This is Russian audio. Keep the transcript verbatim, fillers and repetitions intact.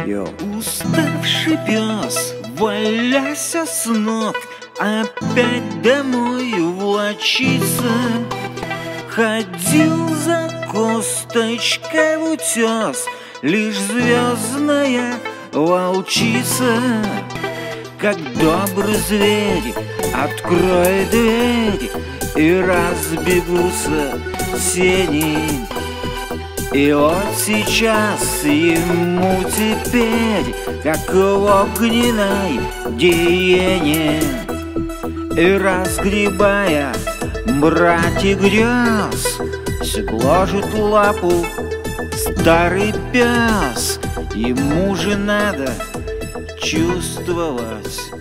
Йо. Уставший пес, валясь с ног, опять домой влачится. Ходил за косточкой в утес, лишь звездная волчица. Как добрый зверь откроет дверь, и разбегутся сени. И вот сейчас ему теперь, как в огненной гиене, и разгребая братья грез, гложет лапу старый пес. Ему же надо чувствовать